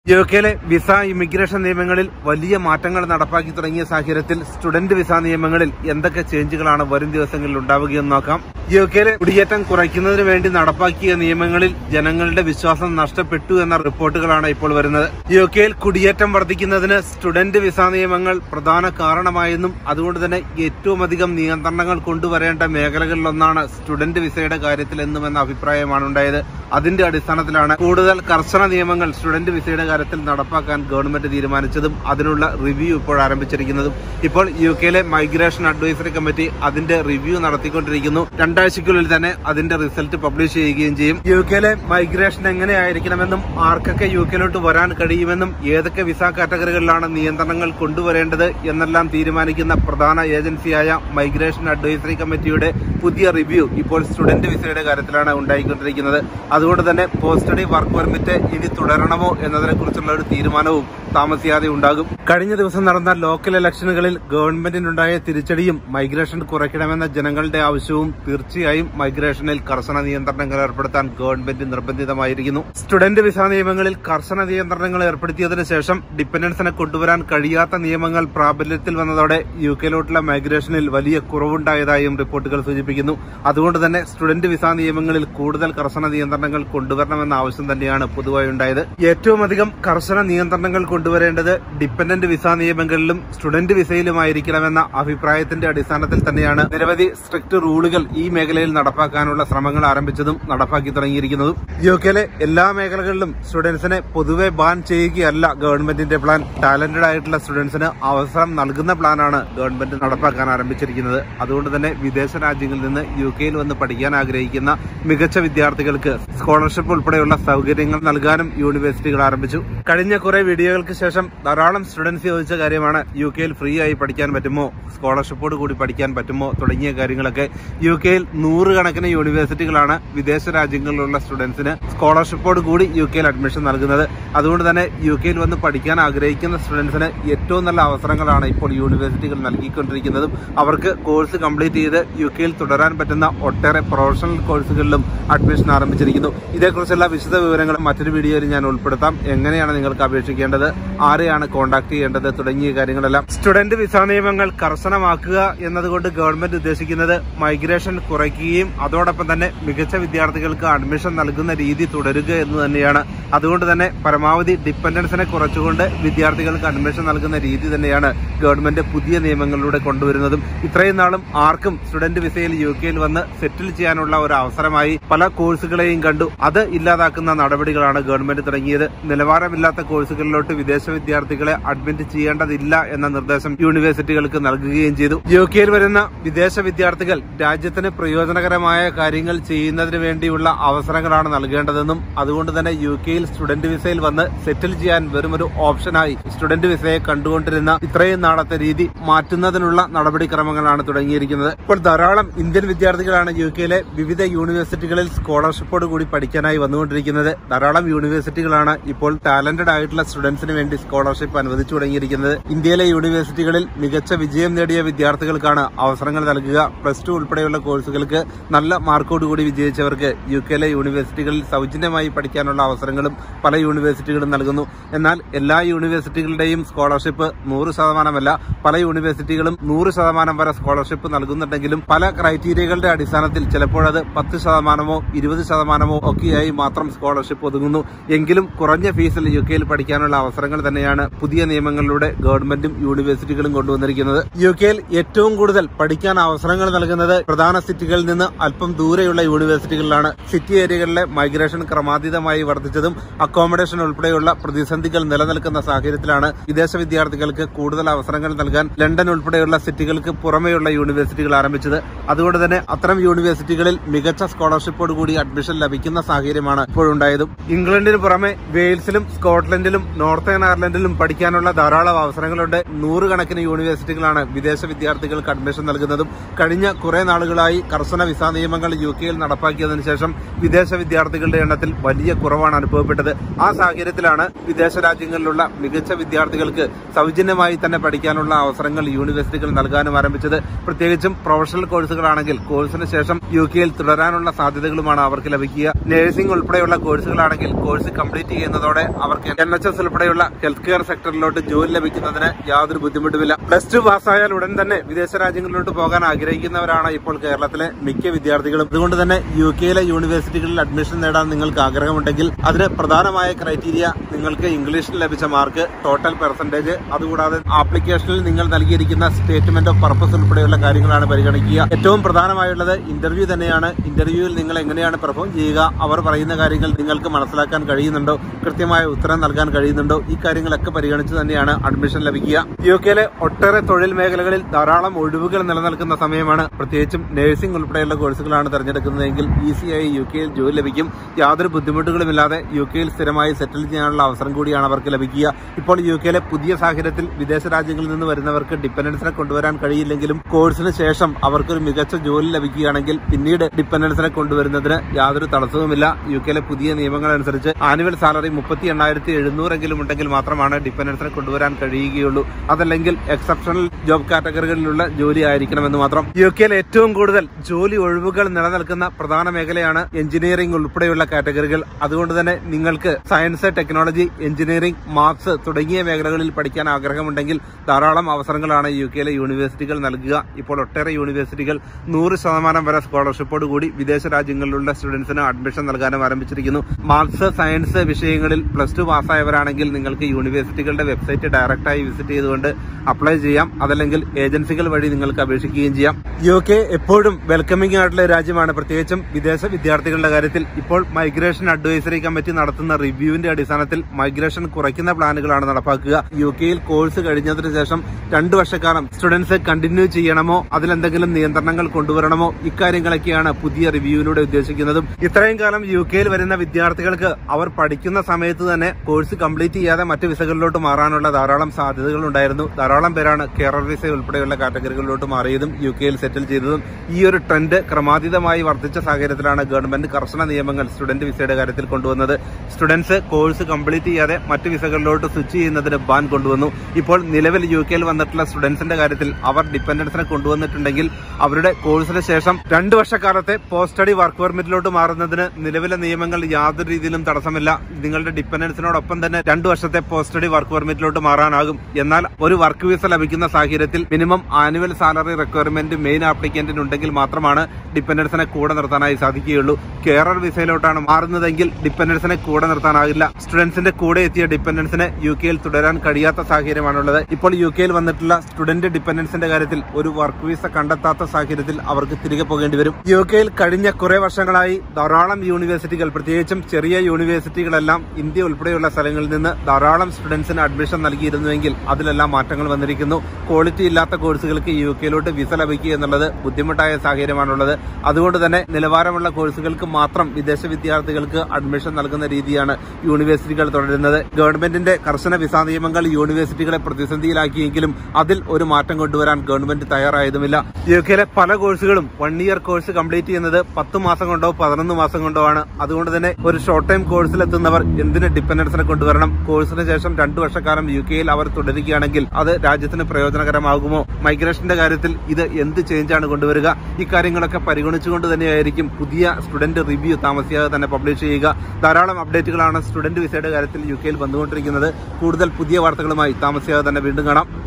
യുകെയിലെ visa immigration നിയമങ്ങളിൽ വലിയ മാറ്റങ്ങൾ നടപ്പാക്കി തുടങ്ങിയ സാഹചര്യത്തിൽ സ്റ്റുഡന്റ് വിസ നിയമങ്ങളിൽ എന്തൊക്കെ ചേഞ്ചുകളാണ് വരും ദിവസങ്ങളിൽ ഉണ്ടാവുകയെന്ന് നോക്കാം. യുകെയിലെ കുടിയേറ്റം കുറയ്ക്കുന്നതിന് വേണ്ടി നടപ്പാക്കിയ നിയമങ്ങളിൽ ജനങ്ങളുടെ വിശ്വാസം നഷ്ടപ്പെട്ടു എന്ന റിപ്പോർട്ടുകളാണ് ഇപ്പോൾ വരുന്നത്. യുകെയിൽ കുടിയേറ്റം വർദ്ധിക്കുന്നതിന് സ്റ്റുഡന്റ് വിസ നിയമങ്ങൾ പ്രധാന കാരണമായെന്നും അതുകൊണ്ട് തന്നെ ഏറ്റവും അധികം നിയന്ത്രണങ്ങൾ കൊണ്ടുവരേണ്ട മേഖലകളിലൊന്നാണ് സ്റ്റുഡന്റ് വിസയുടെ കാര്യത്തിൽ എന്നുമെന്ന അഭിപ്രായമാണ് ഉണ്ടായത്. അതിന്റെ അടിസ്ഥാനത്തിലാണ് കൂടുതൽ കർശന നിയമങ്ങൾ സ്റ്റുഡന്റ് വിസയുടെ കാര്യത്തിൽ നടപ്പാക്കാൻ ഗവൺമെന്റ് തീരുമാനിച്ചതും അതിനുള്ള റിവ്യൂ ഇപ്പോൾ ആരംഭിച്ചിരിക്കുന്നതും. ഇപ്പോൾ യുകെയിലെ മൈഗ്രേഷൻ അഡ്വൈസറി കമ്മിറ്റി അതിന്റെ റിവ്യൂ നടത്തിക്കൊണ്ടിരിക്കുന്നു. രണ്ടാഴ്ചയ്ക്കുള്ളിൽ തന്നെ അതിന്റെ റിസൾട്ട് പബ്ലിഷ് ചെയ്യുകയും ചെയ്യും. യുകെയിലെ മൈഗ്രേഷൻ എങ്ങനെയായിരിക്കണമെന്നും ആർക്കൊക്കെ യുകെയിലോട്ട് വരാൻ കഴിയുമെന്നും ഏതൊക്കെ വിസ കാറ്റഗറികളിലാണ് നിയന്ത്രണങ്ങൾ കൊണ്ടുവരേണ്ടത് എന്നെല്ലാം തീരുമാനിക്കുന്ന പ്രധാന ഏജൻസിയായ മൈഗ്രേഷൻ അഡ്വൈസറി കമ്മിറ്റിയുടെ പുതിയ റിവ്യൂ ഇപ്പോൾ സ്റ്റുഡന്റ് വിസയുടെ കാര്യത്തിലാണ് ഉണ്ടായിക്കൊണ്ടിരിക്കുന്നത്. അതുകൊണ്ട് തന്നെ പോസ്റ്റ് സ്റ്റഡി വർക്ക് പെർമിറ്റ് ഇനി തുടരണമോ എന്നതിനെ കുറിച്ചുള്ള ഒരു തീരുമാനവും താമസിയാതെ ഉണ്ടാകും. കഴിഞ്ഞ ദിവസം നടന്ന ലോക്കൽ ഇലക്ഷനുകളിൽ ഗവൺമെന്റിനുണ്ടായ തിരിച്ചടിയും മൈഗ്രേഷൻ കുറയ്ക്കണമെന്ന ജനങ്ങളുടെ ആവശ്യവും തീർച്ചയായും മൈഗ്രേഷനിൽ കർശന നിയന്ത്രണങ്ങൾ ഏർപ്പെടുത്താൻ ഗവൺമെന്റ് നിർബന്ധിതമായിരിക്കുന്നു. സ്റ്റുഡന്റ് വിസ നിയമങ്ങളിൽ കർശന നിയന്ത്രണങ്ങൾ ഏർപ്പെടുത്തിയതിനു ശേഷം ഡിപെൻഡൻസിനെ കൊണ്ടുവരാൻ കഴിയാത്ത നിയമങ്ങൾ പ്രാബല്യത്തിൽ വന്നതോടെ യുകെയിലോട്ടുള്ള മൈഗ്രേഷനിൽ വലിയ കുറവുണ്ടായതായും റിപ്പോർട്ടുകൾ സൂചിപ്പിക്കുന്നു. അതുകൊണ്ട് തന്നെ സ്റ്റുഡന്റ് വിസ നിയമങ്ങളിൽ കൂടുതൽ കർശന നിയന്ത്രണങ്ങൾ കൊണ്ടുവരണമെന്ന ആവശ്യം തന്നെയാണ് പൊതുവായി ഉണ്ടായത്. ഏറ്റവും അധികം കർശന നിയന്ത്രണങ്ങൾ കൊണ്ടുവരേണ്ടത് ഡിപെൻഡന്റ് വിസ നിയമങ്ങളിലും സ്റ്റുഡന്റ് വിസയിലുമായിരിക്കണമെന്ന അഭിപ്രായത്തിന്റെ അടിസ്ഥാനത്തിൽ തന്നെയാണ് നിരവധി സ്ട്രിക്ട് റൂളുകൾ ഈ മേഖലയിൽ നടപ്പാക്കാനുള്ള ശ്രമങ്ങൾ ആരംഭിച്ചതും നടപ്പാക്കി തുടങ്ങിയിരിക്കുന്നതും. യുകെയിലെ എല്ലാ മേഖലകളിലും സ്റ്റുഡൻസിനെ പൊതുവെ ബാൻ ചെയ്യുകയല്ല ഗവൺമെന്റിന്റെ പ്ലാൻ. ടാലന്റഡ് ആയിട്ടുള്ള സ്റ്റുഡൻസിന് അവസരം നൽകുന്ന പ്ലാനാണ് ഗവൺമെന്റ് നടപ്പാക്കാൻ ആരംഭിച്ചിരിക്കുന്നത്. അതുകൊണ്ട് തന്നെ വിദേശ രാജ്യങ്ങളിൽ നിന്ന് യുകെയിൽ വന്ന് പഠിക്കാൻ ആഗ്രഹിക്കുന്ന മികച്ച വിദ്യാർത്ഥികൾക്ക് സ്കോളർഷിപ്പ് ഉൾപ്പെടെയുള്ള സൗകര്യങ്ങൾ നൽകാനും യൂണിവേഴ്സിറ്റികൾ ആരംഭിച്ചു. കഴിഞ്ഞ കുറെ വീഡിയോകൾക്ക് ശേഷം ധാരാളം സ്റ്റുഡൻസ് ചോദിച്ച കാര്യമാണ് യുകെയിൽ ഫ്രീ ആയി പഠിക്കാൻ പറ്റുമോ, സ്കോളർഷിപ്പോട് കൂടി പഠിക്കാൻ പറ്റുമോ തുടങ്ങിയ കാര്യങ്ങളൊക്കെ. യുകെയിൽ 100 കണക്കിന് യൂണിവേഴ്സിറ്റികളാണ് വിദേശ രാജ്യങ്ങളിലുള്ള സ്റ്റുഡൻസിന് സ്കോളർഷിപ്പോട് കൂടി യുകെയിൽ അഡ്മിഷൻ നൽകുന്നത്. അതുകൊണ്ട് തന്നെ യുകെയിൽ വന്ന് പഠിക്കാൻ ആഗ്രഹിക്കുന്ന സ്റ്റുഡൻസിന് ഏറ്റവും നല്ല അവസരങ്ങളാണ് ഇപ്പോൾ യൂണിവേഴ്സിറ്റികൾ നൽകിക്കൊണ്ടിരിക്കുന്നതും. അവർക്ക് കോഴ്സ് കംപ്ലീറ്റ് ചെയ്ത് യുകെയിൽ തുടരാൻ പറ്റുന്ന ഒട്ടേറെ പ്രൊഫഷണൽ കോഴ്സുകളിലും അഡ്മിഷൻ ആരംഭിച്ചിരിക്കുന്നു. ഇതേക്കുറിച്ചുള്ള വിശദ വിവരങ്ങളും മറ്റൊരു വീഡിയോയിൽ ഞാൻ ഉൾപ്പെടുത്താം. എങ്ങനെയാണ് നിങ്ങൾക്ക് അപേക്ഷിക്കേണ്ടത്, ആരെയാണ് കോൺടാക്ട് ചെയ്യേണ്ടത് തുടങ്ങിയ കാര്യങ്ങളെല്ലാം. സ്റ്റുഡന്റ് വിസ നിയമങ്ങൾ കർശനമാക്കുക എന്നതുകൊണ്ട് ഗവൺമെന്റ് ഉദ്ദേശിക്കുന്നത് മൈഗ്രേഷൻ കുറയ്ക്കുകയും അതോടൊപ്പം തന്നെ മികച്ച വിദ്യാർത്ഥികൾക്ക് അഡ്മിഷൻ നൽകുന്ന രീതി തുടരുക എന്ന് തന്നെയാണ്. അതുകൊണ്ട് തന്നെ പരമാവധി ഡിപെൻഡൻസിനെ കുറച്ചുകൊണ്ട് വിദ്യാർത്ഥികൾക്ക് അഡ്മിഷൻ നൽകുന്ന രീതി തന്നെയാണ് ഗവൺമെന്റ് പുതിയ നിയമങ്ങളിലൂടെ കൊണ്ടുവരുന്നതും. ഇത്രയും നാളും ആർക്കും സ്റ്റുഡന്റ് വിസയിൽ യുകെയിൽ വന്ന് സെറ്റിൽ ചെയ്യാനുള്ള ഒരു അവസരമായി പല കോഴ്സുകളെയും കണ്ടു. അത് ഇല്ലാതാക്കുന്ന നടപടികളാണ് ഗവൺമെന്റ് തുടങ്ങിയത്. നിലവാരമില്ലാത്ത കോഴ്സുകളിലോട്ട് വിദേശ വിദ്യാർത്ഥികളെ അഡ്മിറ്റ് ചെയ്യേണ്ടതില്ല എന്ന നിർദ്ദേശം യൂണിവേഴ്സിറ്റികൾക്ക് നൽകുകയും ചെയ്തു. യുകെയിൽ വരുന്ന വിദേശ വിദ്യാർത്ഥികൾ രാജ്യത്തിന് പ്രയോജനകരമായ കാര്യങ്ങൾ ചെയ്യുന്നതിന് വേണ്ടിയുള്ള അവസരങ്ങളാണ് നൽകേണ്ടതെന്നും അതുകൊണ്ട് തന്നെ യുകെയിൽ സ്റ്റുഡന്റ് വിസയിൽ വന്ന് സെറ്റിൽ ചെയ്യാൻ വെറുമൊരു ഓപ്ഷനായി സ്റ്റുഡന്റ് വിസയെ കണ്ടുകൊണ്ടിരുന്ന ഇത്രയും നാളത്തെ രീതി മാറ്റുന്നതിനുള്ള നടപടിക്രമങ്ങളാണ് തുടങ്ങിയിരിക്കുന്നത്. ഇപ്പോൾ ധാരാളം ഇന്ത്യൻ വിദ്യാർത്ഥികളാണ് യുകെയിലെ വിവിധ യൂണിവേഴ്സിറ്റികളിൽ സ്കോളർഷിപ്പോട് കൂടി പഠിക്കാനായി വന്നുകൊണ്ടിരിക്കുന്നത്. ധാരാളം യൂണിവേഴ്സിറ്റികളാണ് ഇപ്പോൾ ടാലന്റഡ് ആയിട്ടുള്ള സ്റ്റുഡൻസിന് വേണ്ടി സ്കോളർഷിപ്പ് അനുവദിച്ചു തുടങ്ങിയിരിക്കുന്നത്. ഇന്ത്യയിലെ യൂണിവേഴ്സിറ്റികളിൽ മികച്ച വിജയം നേടിയ വിദ്യാർത്ഥികൾക്കാണ് അവസരങ്ങൾ നൽകുക. +2 ഉൾപ്പെടെയുള്ള കോഴ്സുകൾക്ക് നല്ല മാർക്കോടുകൂടി വിജയിച്ചവർക്ക് യുകെയിലെ യൂണിവേഴ്സിറ്റികളിൽ സൗജന്യമായി പഠിക്കാനുള്ള അവസരങ്ങളും പല യൂണിവേഴ്സിറ്റികളും നൽകുന്നു. എന്നാൽ എല്ലാ യൂണിവേഴ്സിറ്റികളുടെയും സ്കോളർഷിപ്പ് 100% പല യൂണിവേഴ്സിറ്റികളും 100% വരെ സ്കോളർഷിപ്പ് നൽകുന്നുണ്ടെങ്കിലും പല ക്രൈറ്റീരിയകളുടെ അടിസ്ഥാനത്തിൽ ചിലപ്പോഴത് 10%, 20% ഒക്കെയായി മാത്രം സ്കോളർഷിപ്പ് ഒതുങ്ങുന്നു. എങ്കിലും കുറഞ്ഞ ഫീസിൽ യുകെയിൽ പഠിക്കാനുള്ള അവസരങ്ങൾ തന്നെയാണ് പുതിയ നിയമങ്ങളിലൂടെ ഗവൺമെന്റും യൂണിവേഴ്സിറ്റികളും കൊണ്ടുവന്നിരിക്കുന്നത്. യുകെയിൽ ഏറ്റവും കൂടുതൽ പഠിക്കാൻ അവസരങ്ങൾ നൽകുന്നത് പ്രധാന സിറ്റികളിൽ നിന്ന് അല്പം ദൂരെയുള്ള യൂണിവേഴ്സിറ്റികളിലാണ്. സിറ്റി ഏരിയകളിലെ മൈഗ്രേഷൻ ക്രമാതീതമായി വർദ്ധിച്ചതും അക്കോമഡേഷൻ ഉൾപ്പെടെയുള്ള പ്രതിസന്ധികൾ നിലനിൽക്കുന്ന സാഹചര്യത്തിലാണ് വിദേശ വിദ്യാർത്ഥികൾക്ക് കൂടുതൽ അവസരങ്ങൾ നൽകാൻ ലണ്ടൻ ഉൾപ്പെടെയുള്ള സിറ്റികൾക്ക് പുറമെയുള്ള യൂണിവേഴ്സിറ്റികൾ ആരംഭിച്ചത്. അതുകൊണ്ട് തന്നെ അത്തരം യൂണിവേഴ്സിറ്റികളിൽ മികച്ച സ്കോളർഷിപ്പോട് കൂടി അഡ്മിഷൻ ലഭിക്കുന്ന സാഹചര്യമാണ് ഇപ്പോഴുണ്ടായതും. ഇംഗ്ലണ്ടിന് പുറമെ വെയിൽസിലും സ്കോട്ട്ലൻഡിലും നോർത്തേൺ അയർലൻഡിലും പഠിക്കാനുള്ള ധാരാളം അവസരങ്ങളുണ്ട്. 100 കണക്കിന് യൂണിവേഴ്സിറ്റികളാണ് വിദേശ വിദ്യാർത്ഥികൾക്ക് അഡ്മിഷൻ നൽകുന്നതും. കഴിഞ്ഞ കുറെ നാളുകളായി കർശന വിസ നിയമങ്ങൾ യുകെയിൽ നടപ്പാക്കിയതിനു ശേഷം വിദേശ വിദ്യാർത്ഥികളുടെ എണ്ണത്തിൽ വലിയ കുറവാണ് അനുഭവപ്പെട്ടത്. ആ സാഹചര്യത്തിലാണ് വിദേശ രാജ്യങ്ങളിലുള്ള മികച്ച വിദ്യാർത്ഥികൾക്ക് സൗജന്യമായി തന്നെ പഠിക്കാനുള്ള അവസരങ്ങൾ യൂണിവേഴ്സിറ്റികൾ നൽകാനും ആരംഭിച്ചത്. പ്രത്യേകിച്ചും പ്രൊഫഷണൽ കോഴ്സുകളാണെങ്കിൽ കോഴ്സിന് ശേഷം യുകെയിൽ തുടരാനുള്ള സാധ്യതകളുമാണ് അവർക്ക് ലഭിക്കുക. നഴ്സിംഗ് ഉൾപ്പെടെയുള്ള കോഴ്സുകളാണെങ്കിൽ കോഴ്സ് കംപ്ലീറ്റ് ചെയ്യുന്നതോടെ അവർക്ക് NHS ഉൾപ്പെടെയുള്ള ഹെൽത്ത് കെയർ സെക്ടറിലോട്ട് ജോലി ലഭിക്കുന്നതിന് യാതൊരു ബുദ്ധിമുട്ടുമില്ല. +2 പാസ്സായാൽ ഉടൻ തന്നെ വിദേശ രാജ്യങ്ങളിലോട്ട് പോകാൻ ആഗ്രഹിക്കുന്നവരാണ് ഇപ്പോൾ കേരളത്തിലെ മിക്ക വിദ്യാർത്ഥികളും. അതുകൊണ്ട് തന്നെ UK-യിലെ യൂണിവേഴ്സിറ്റികളിൽ അഡ്മിഷൻ നേടാൻ നിങ്ങൾക്ക് ആഗ്രഹമുണ്ടെങ്കിൽ അതിന് പ്രധാനമായ ക്രൈറ്റീരിയ നിങ്ങൾക്ക് ഇംഗ്ലീഷിൽ ലഭിച്ച മാർക്ക്, ടോട്ടൽ പെർസെന്റേജ്, അതുകൂടാതെ ആപ്ലിക്കേഷനിൽ നിങ്ങൾ നൽകിയിരിക്കുന്ന സ്റ്റേറ്റ്മെന്റ് ഓഫ് പർപ്പസ് ഉൾപ്പെടെയുള്ള കാര്യങ്ങളാണ് പരിഗണിക്കുക. ഏറ്റവും പ്രധാനമായുള്ളത് ഇന്റർവ്യൂ തന്നെയാണ്. ഇന്റർവ്യൂവിൽ നിങ്ങൾ എങ്ങനെയാണ് പെർഫോം ചെയ്യുക, അവർ പറയുന്ന കാര്യങ്ങൾ നിങ്ങൾക്ക് മനസ്സിലാക്കാൻ കഴിയുന്നുണ്ടോ, കൃത്യമായ ഉത്തരം നൽകാൻ കഴിയുന്നുണ്ടോ, ഈ കാര്യങ്ങളൊക്കെ പരിഗണിച്ച് തന്നെയാണ് അഡ്മിഷൻ ലഭിക്കുക. UK-യിലെ ഒട്ടേറെ തൊഴിൽ മേഖലകളിൽ ധാരാളം ഒഴിവുകൾ നിലനിൽക്കുന്ന സമയമാണ്. പ്രത്യേകിച്ചും നഴ്സിംഗ് ഉൾപ്പെടെയുള്ള കോഴ്സുകളാണ് തിരഞ്ഞെടുക്കുന്നതെങ്കിൽ ഈസിയായി UK-യിൽ ജോലി ലഭിക്കും. യാതൊരു ബുദ്ധിമുട്ടുകളുമില്ലാതെ UK-യിൽ സ്ഥിരമായി സെറ്റിൽ ചെയ്യാനുള്ള അവസരം കൂടിയാണ് അവർക്ക് ലഭിക്കുക. ഇപ്പോൾ UK-യിലെ പുതിയ സാഹചര്യത്തിൽ വിദേശ രാജ്യങ്ങളിൽ നിന്ന് വരുന്നവർക്ക് ഡിപ്പെൻഡൻസിനെ കൊണ്ടുവരാൻ കഴിയില്ലെങ്കിലും കോഴ്സിന് ശേഷം അവർക്കൊരു മികച്ച ജോലി ലഭിക്കുകയാണെങ്കിൽ പിന്നീട് ഡിപ്പെൻഡൻസിനെ കൊണ്ടുവരുന്നതിന് യാതൊരു തടസ്സവുമില്ല. UK-യിലെ പുതിയ നിയമങ്ങൾ അനുസരിച്ച് ആനുവൽ സാലറി 38,700 ഉണ്ടെങ്കിൽ മാത്രമാണ് ഡിപ്പെൻഡൻസിനെ കൊണ്ടുവരാൻ കഴിയുകയുള്ളൂ. അതല്ലെങ്കിൽ എക്സെപ്ഷണൽ ജോബ് കാറ്റഗറികളിലുള്ള ജോലി ആയിരിക്കണമെന്ന് മാത്രം. UK-യിൽ ഏറ്റവും കൂടുതൽ ജോലി ഒഴിവുകൾ നിലനിൽക്കുന്ന പ്രധാന മേഖലയാണ് എഞ്ചിനീയറിംഗ് ഉൾപ്പെടെയുള്ള കാറ്റഗറികൾ. അതുകൊണ്ട് തന്നെ നിങ്ങൾക്ക് സയൻസ്, ടെക്നോളജി, എഞ്ചിനീയറിംഗ്, മാത്സ് തുടങ്ങിയ മേഖലകളിൽ പഠിക്കാൻ ആഗ്രഹമുണ്ടെങ്കിൽ ധാരാളം അവസരങ്ങളാണ് UK-യിലെ യൂണിവേഴ്സിറ്റികൾ നൽകുക. ഇപ്പോൾ ഒട്ടേറെ യൂണിവേഴ്സിറ്റികൾ 100% വരെ സ്കോളർഷിപ്പോട് കൂടി വിദേശ രാജ്യങ്ങളിലുള്ള സ്റ്റുഡൻസിന് അഡ്മിഷൻ നൽകാനും ആരംഭിച്ചിരിക്കുന്നു. മാത്സ്, സയൻസ് വിഷയങ്ങളിൽ +2 പാസ്സായവരാണെങ്കിൽ നിങ്ങൾക്ക് യൂണിവേഴ്സിറ്റികളുടെ വെബ്സൈറ്റ് ഡയറക്റ്റായി വിസിറ്റ് ചെയ്തുകൊണ്ട് അപ്ലൈ ചെയ്യാം. അതല്ലെങ്കിൽ ഏജൻസികൾ വഴി നിങ്ങൾക്ക് അപേക്ഷിക്കുകയും ചെയ്യാം. UK എപ്പോഴും വെൽക്കമിംഗ് ആയിട്ടുള്ള രാജ്യമാണ്, പ്രത്യേകിച്ചും വിദേശ വിദ്യാർത്ഥികളുടെ കാര്യത്തിൽ. ഇപ്പോൾ മൈഗ്രേഷൻ അഡ്വൈസറി കമ്മിറ്റി നടത്തുന്ന റിവ്യൂവിന്റെ അടിസ്ഥാനത്തിൽ മൈഗ്രേഷൻ കുറയ്ക്കുന്ന പ്ലാനുകളാണ് നടപ്പാക്കുക. UK-യിൽ കോഴ്സ് കഴിഞ്ഞതിന് ശേഷം 2 വർഷക്കാലം സ്റ്റുഡൻസ് കണ്ടിന്യൂ ചെയ്യണമോ, അതിലെന്തെങ്കിലും നിയന്ത്രണങ്ങൾ കൊണ്ടുവരണമോ, ഇക്കാര്യങ്ങളൊക്കെയാണ് പുതിയ റിവ്യൂവിലൂടെ ഉദ്ദേശിക്കുന്നതും. ഇത്രയും കാലം UK-യിൽ വരുന്ന വിദ്യാർത്ഥികൾക്ക് അവർ പഠിക്കുന്ന സമയത്ത് തന്നെ കോഴ്സ് കംപ്ലീറ്റ് ചെയ്യാതെ മറ്റ് വിസകളിലോട്ട് മാറാനുള്ള ധാരാളം സാധ്യതകൾ ഉണ്ടായിരുന്നു. ധാരാളം പേരാണ് കേരള വിസ ഉൾപ്പെടെയുള്ള കാറ്റഗറികളിലോട്ട് മാറിയതും UK-യിൽ സെറ്റിൽ ചെയ്തതും. ഈ ഒരു ട്രെൻഡ് ക്രമാതീതമായി വർദ്ധിച്ച സാഹചര്യത്തിലാണ് ഗവൺമെന്റ് കർശന നിയമങ്ങൾ സ്റ്റുഡന്റ് വിസയുടെ കാര്യത്തിൽ കൊണ്ടുവന്നത്. സ്റ്റുഡൻസ് കോഴ്സ് കംപ്ലീറ്റ് ചെയ്യാതെ മറ്റ് വിസകളിലോട്ട് സ്വിച്ച് ചെയ്യുന്നതിന് ബാൻ കൊണ്ടുവന്നു. ഇപ്പോൾ നിലവിൽ UK-യിൽ വന്നിട്ടുള്ള സ്റ്റുഡൻസിന്റെ കാര്യത്തിൽ അവർ ഡിപ്പെൻഡൻസിനെ കൊണ്ടുവന്നിട്ടുണ്ടെങ്കിൽ അവരുടെ കോഴ്സിന് ശേഷം 2 വർഷക്കാലത്തെ പോസ്റ്റ് സ്റ്റഡി വർക്ക് പെർമിറ്റിലോട്ട് മാറുന്നതിന് നിലവിലെ നിയമങ്ങൾ യാതൊരു രീതിയിലും തടസ്സമില്ല. നിങ്ങളുടെ ഡിപ്പെൻഡൻസിനോടൊപ്പം തന്നെ 2 വർഷത്തെ പോസ്റ്റ് സ്റ്റഡി വർക്ക് പെർമിറ്റിലോട്ട് മാറാനാകും. എന്നാൽ ഒരു വർക്ക് വിസ ലഭിക്കുന്ന സാഹചര്യത്തിൽ minimum annual salary requirement main ആപ്ലിക്കന്റിന് ഉണ്ടെങ്കിൽ മാത്രമാണ് ഡിപ്പെൻഡൻസിനെ കൂടെ നിർത്താനായി സാധിക്കുകയുള്ളൂ. കേരള വിസയിലോട്ടാണ് മാറുന്നതെങ്കിൽ ഡിപ്പെൻഡൻസിനെ കൂടെ നിർത്താനാകില്ല. സ്റ്റുഡൻസിന്റെ കൂടെ എത്തിയ ഡിപ്പെൻഡൻസിന് UK-യിൽ തുടരാൻ കഴിയാത്ത സാഹചര്യമാണുള്ളത്. ഇപ്പോൾ UK-യിൽ വന്നിട്ടുള്ള സ്റ്റുഡന്റ് ഡിപ്പെൻഡൻസിന്റെ കാര്യത്തിൽ ഒരു വർക്ക് വിസ കണ്ടെത്താത്ത സാഹചര്യത്തിൽ അവർക്ക് തിരികെ പോകേണ്ടി വരും. UK-യിൽ കഴിഞ്ഞ കുറെ വർഷങ്ങളായി ധാരാളം യൂണിവേഴ്സിറ്റികൾ, പ്രത്യേകിച്ചും ചെറിയ യൂണിവേഴ്സിറ്റികളെല്ലാം ഇന്ത്യ ഉൾപ്പെടെയുള്ള സ്ഥലങ്ങളിൽ നിന്ന് ധാരാളം സ്റ്റുഡൻസിന് അഡ്മിഷൻ നൽകിയിരുന്നുവെങ്കിൽ അതിലെല്ലാം മാറ്റങ്ങൾ വന്നിരിക്കുന്നു. ക്വാളിറ്റി ഇല്ലാത്ത കോഴ്സുകൾക്ക് UK-യിലോട്ട് വിസ ലഭിക്കുക എന്നുള്ളത് ബുദ്ധിമുട്ടായ സാഹചര്യമാണുള്ളത്. അതുകൊണ്ട് തന്നെ നിലവാരമുള്ള കോഴ്സുകൾക്ക് മാത്രം വിദേശ വിദ്യാർത്ഥികൾക്ക് അഡ്മിഷൻ നൽകുന്ന രീതിയാണ് യൂണിവേഴ്സിറ്റികൾ തുടരുന്നത്. ഗവൺമെന്റിന്റെ കർശന വിസ നിയമങ്ങൾ യൂണിവേഴ്സിറ്റികളെ പ്രതിസന്ധിയിലാക്കിയെങ്കിലും അതിൽ ഒരു മാറ്റം കൊണ്ടുവരാൻ ഗവൺമെന്റ് തയ്യാറായതുമില്ല. UK-യിലെ പല കോഴ്സുകളും 1 ഇയർ കോഴ്സ് കംപ്ലീറ്റ് ചെയ്യുന്നത് 10 മാസം കൊണ്ടോ 11 മാസം കൊണ്ടോ ആണ്. അതുകൊണ്ട് തന്നെ ഒരു ഷോർട്ട് ടൈം കോഴ്സിലെത്തുന്നവർ എന്തിന് ഡിപ്പെൻഡൻസിനെ കൊണ്ടുവരണം? കോഴ്സിന് ശേഷം 2 വർഷക്കാലം UK-യിൽ അവർ തുടരുകയാണെങ്കിൽ അത് രാജ്യത്തിന് പ്രയോജനകരമാകുമോ? മൈഗ്രേഷന്റെ കാര്യത്തിൽ ഇത് എന്ത് ചേഞ്ചാണ് കൊണ്ടുവരിക? ഇക്കാര്യങ്ങളൊക്കെ പരിഗണിച്ചുകൊണ്ട് തന്നെയായിരിക്കും പുതിയ സ്റ്റുഡന്റ് റിവ്യൂ താമസിയാതെ തന്നെ പബ്ലിഷ് ചെയ്യുക. ധാരാളം അപ്ഡേറ്റുകളാണ് സ്റ്റുഡന്റ് വിസയുടെ കാര്യത്തിൽ UK-യിൽ വന്നുകൊണ്ടിരിക്കുന്നത്. കൂടുതൽ പുതിയ വാർത്തകളുമായി താമസിയാതെ തന്നെ വീണ്ടും കാണാം.